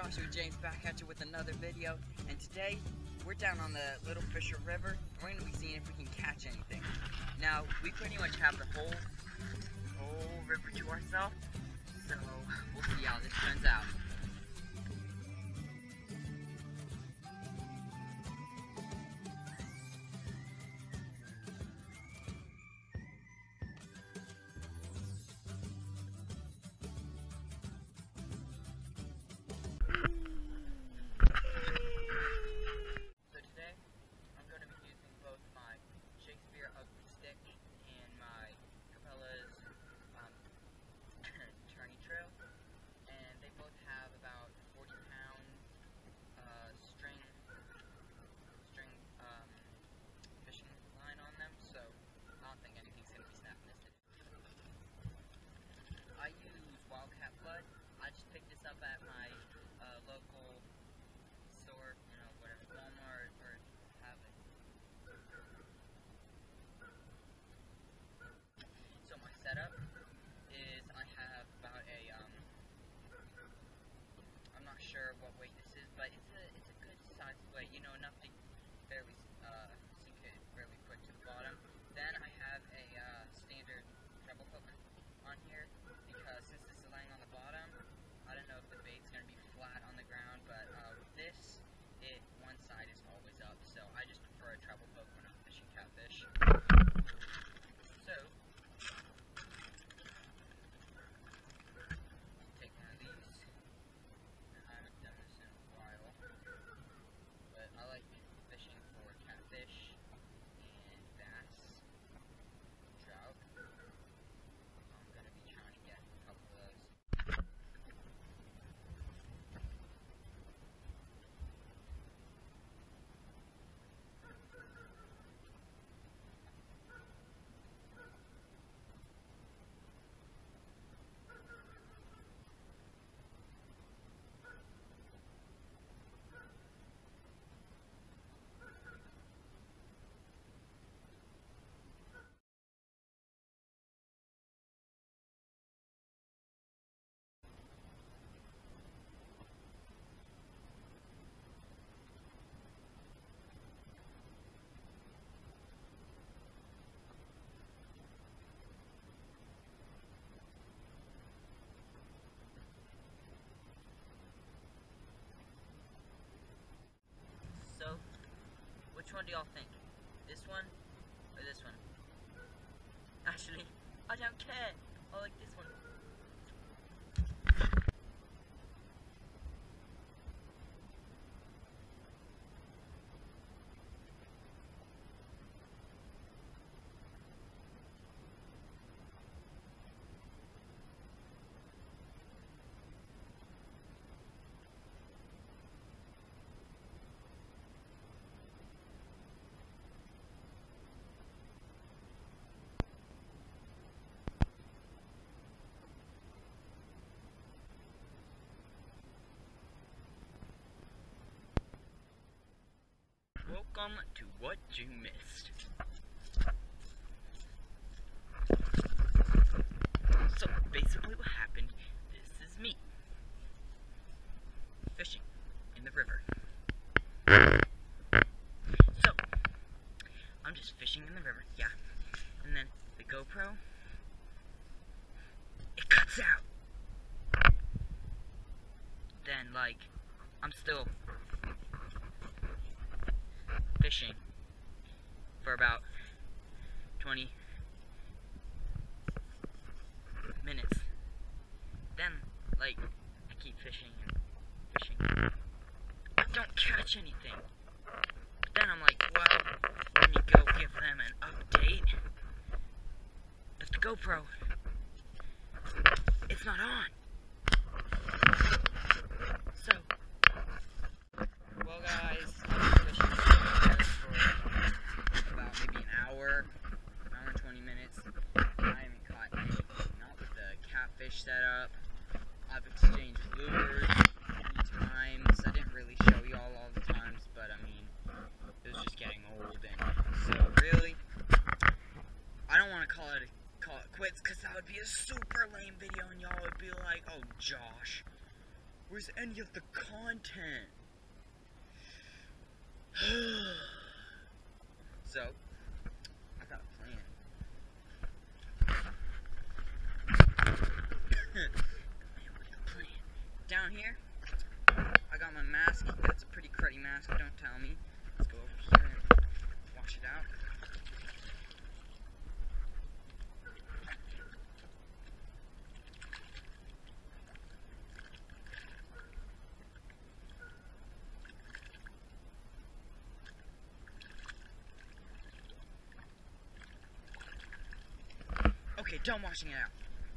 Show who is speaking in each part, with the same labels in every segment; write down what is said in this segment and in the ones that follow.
Speaker 1: Joshua James back at you with another video, and today we're down on the Little Fisher River. We're going to be seeing if we can catch anything. Now, we pretty much have the whole river to ourselves, so we'll see how this turns out. I just picked this up at my local store, whatever, Walmart or have it. So my setup is I have about a I'm not sure what weight this is, but it's a good size weight, enough to barely sink it really quick to the bottom. Then I have a standard treble hook on here because since this is laying on the bottom, I don't know if the bait's going to be flat on the ground, but with this, one side is always up, so I just prefer a treble hook when I'm fishing catfish. So, take one of these. I haven't done this in a while, but I like fishing for catfish and bass, trout. I'm going to be trying to get a couple of those. Which one do y'all think? This one or this one? Actually, I don't care. I like this one. Welcome to What You Missed. So basically what happened, this is me fishing in the river. So, I'm just fishing in the river, yeah. And then the GoPro, it cuts out. Then I'm still fishing for about 20 minutes. Then, I keep fishing and fishing. I don't catch anything. But then I'm like, well, let me go give them an update. But the GoPro, it's not on. So, well guys, hour and 20 minutes. I haven't caught anything, not with the catfish setup. I've exchanged lures many times. I didn't really show y'all all the times, but I mean, it was just getting old, and so really, I don't want to call it quits, because that would be a super lame video, and y'all would be like, oh Josh, Where's any of the content? So, I got a plan. Down here, I got my mask. That's a pretty cruddy mask, don't tell me. Let's go over here and wash it out. Okay, done washing it out.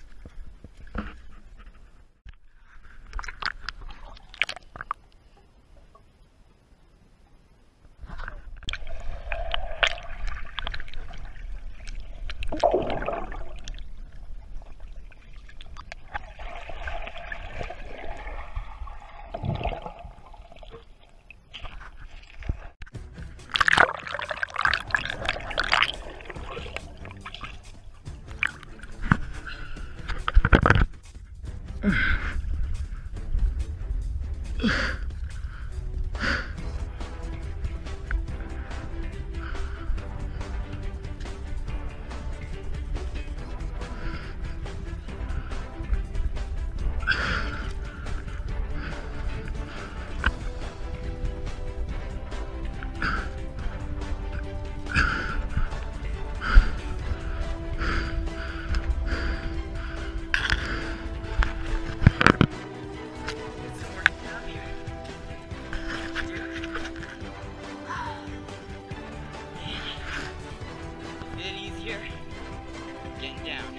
Speaker 1: Getting down.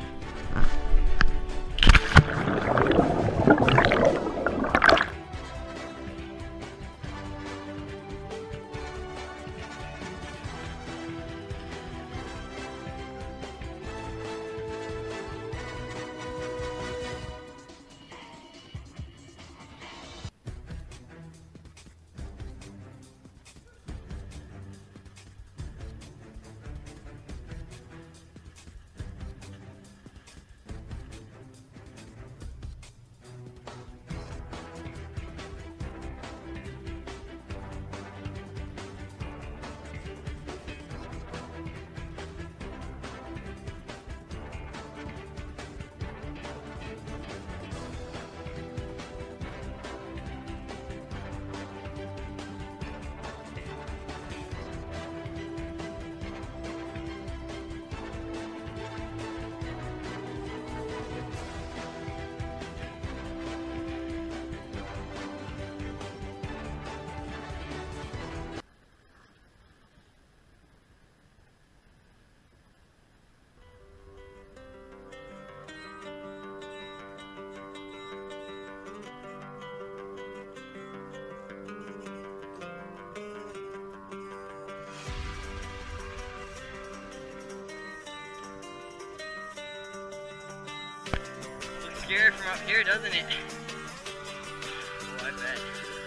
Speaker 1: Scary from up here, doesn't it? Oh, I bet.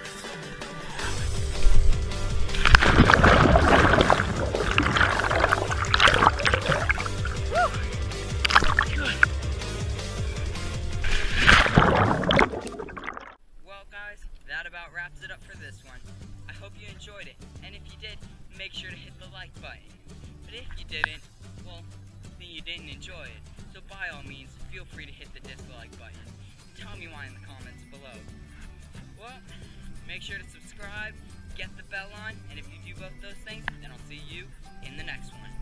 Speaker 1: Woo! Good. Well, guys, that about wraps it up for this one. I hope you enjoyed it, and if you did, make sure to hit the like button. But if you didn't, well, then you didn't enjoy it. So by all means, feel free to hit the dislike button. Tell me why in the comments below. Well, make sure to subscribe, get the bell on, and if you do both those things, then I'll see you in the next one.